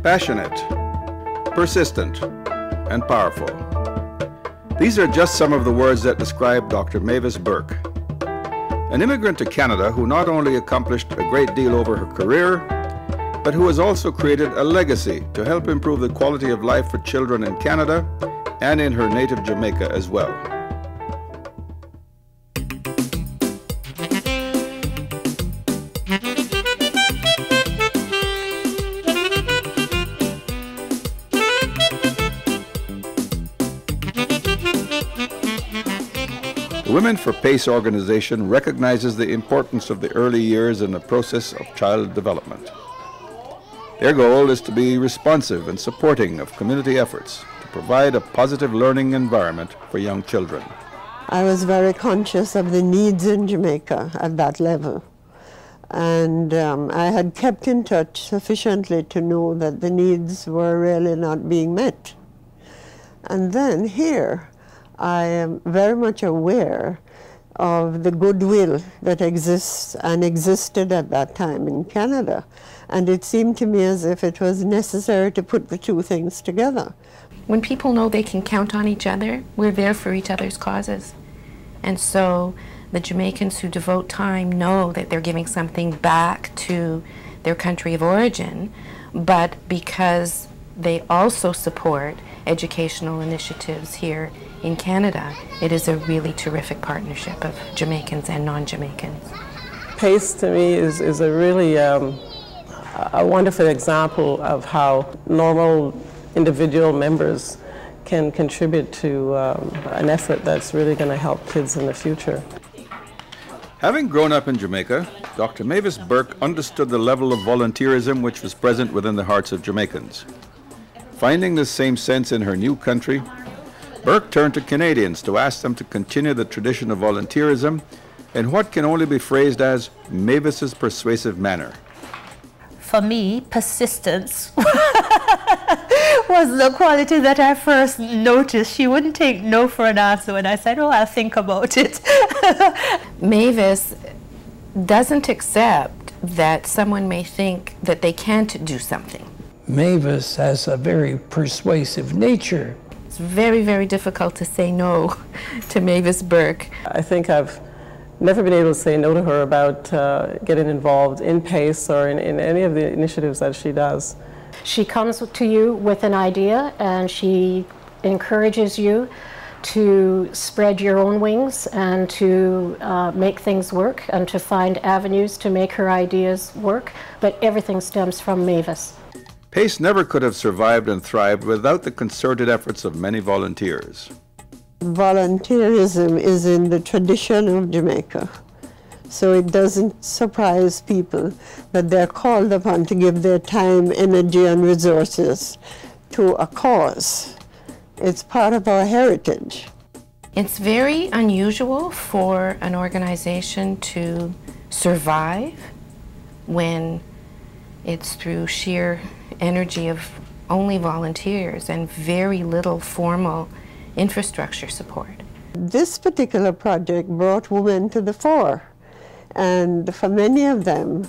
passionate, persistent, and powerful. These are just some of the words that describe Dr. Mavis Burke, an immigrant to Canada who not only accomplished a great deal over her career, but who has also created a legacy to help improve the quality of life for children in Canada and in her native Jamaica as well. The Women for PACE organization recognizes the importance of the early years in the process of child development. Their goal is to be responsive and supporting of community efforts to provide a positive learning environment for young children. I was very conscious of the needs in Jamaica at that level. And I had kept in touch sufficiently to know that the needs were really not being met. And then here, I am very much aware of the goodwill that exists and existed at that time in Canada. And it seemed to me as if it was necessary to put the two things together. When people know they can count on each other, we're there for each other's causes. And so the Jamaicans who devote time know that they're giving something back to their country of origin, but because they also support educational initiatives here in Canada, it is a really terrific partnership of Jamaicans and non-Jamaicans. PACE to me is a really a wonderful example of how normal individual members can contribute to an effort that's really going to help kids in the future. Having grown up in Jamaica, Dr. Mavis Burke understood the level of volunteerism which was present within the hearts of Jamaicans. Finding this same sense in her new country, Burke turned to Canadians to ask them to continue the tradition of volunteerism in what can only be phrased as Mavis's persuasive manner. For me, persistence was the quality that I first noticed. She wouldn't take no for an answer when I said, oh, I'll think about it. Mavis doesn't accept that someone may think that they can't do something. Mavis has a very persuasive nature. It's very, very difficult to say no to Mavis Burke. I think I've never been able to say no to her about getting involved in PACE or in any of the initiatives that she does. She comes to you with an idea and she encourages you to spread your own wings and to make things work and to find avenues to make her ideas work, but everything stems from Mavis. PACE never could have survived and thrived without the concerted efforts of many volunteers. Volunteerism is in the tradition of Jamaica, so it doesn't surprise people that they're called upon to give their time, energy, and resources to a cause. It's part of our heritage. It's very unusual for an organization to survive when it's through sheer energy of only volunteers and very little formal infrastructure support. This particular project brought women to the fore, and for many of them,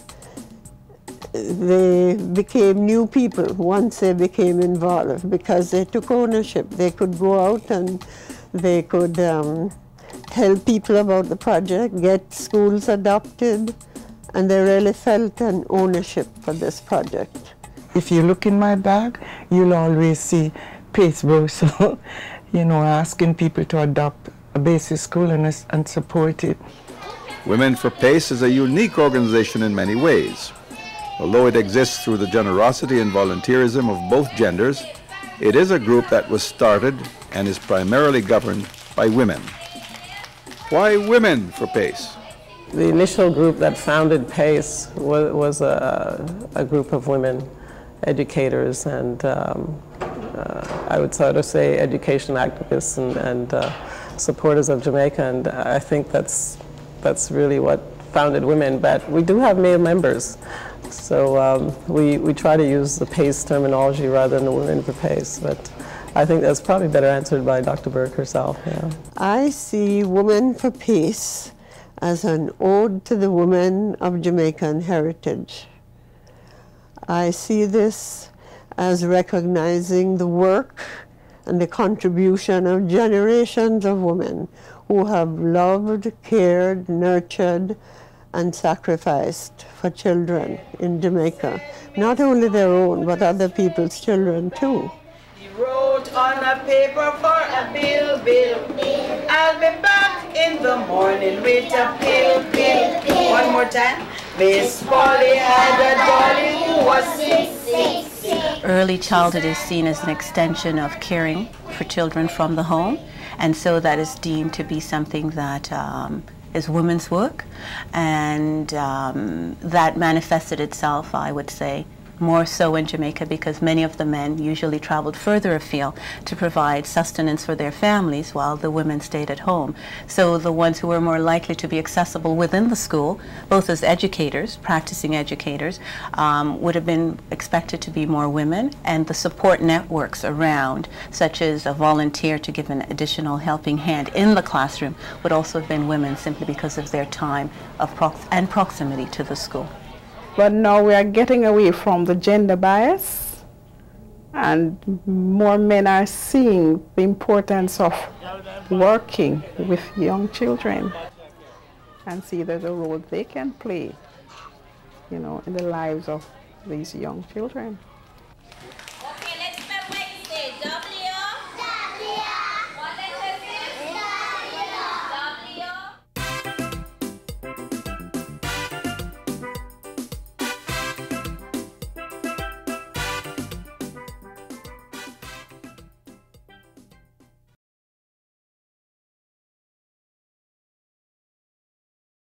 they became new people once they became involved because they took ownership. They could go out and they could tell people about the project, get schools adopted, and they really felt an ownership for this project. If you look in my bag, you'll always see PACE brochure, you know, asking people to adopt a basic school and support it. Women for PACE is a unique organization in many ways. Although it exists through the generosity and volunteerism of both genders, it is a group that was started and is primarily governed by women. Why Women for PACE? The initial group that founded PACE was a group of women educators and I would sort of say education activists and supporters of Jamaica, and I think that's really what founded Women. But we do have male members, so we try to use the PACE terminology rather than the Women for PACE, but I think that's probably better answered by Dr. Burke herself. Yeah. I see Women for PACE as an ode to the women of Jamaican heritage. I see this as recognizing the work and the contribution of generations of women who have loved, cared, nurtured, and sacrificed for children in Jamaica. Not only their own, but other people's children too. He wrote on a paper for a bill. I'll be back in the morning with a pill. One more time. Miss Polly had a dolly who was sick. Early childhood is seen as an extension of caring for children from the home, and so that is deemed to be something that is women's work, and that manifested itself, I would say, more so in Jamaica because many of the men usually traveled further afield to provide sustenance for their families while the women stayed at home. So the ones who were more likely to be accessible within the school, both as educators, practicing educators, would have been expected to be more women, and the support networks around, such as a volunteer to give an additional helping hand in the classroom, would also have been women simply because of their time and proximity to the school. But now we are getting away from the gender bias, and more men are seeing the importance of working with young children and see that the role they can play, in the lives of these young children.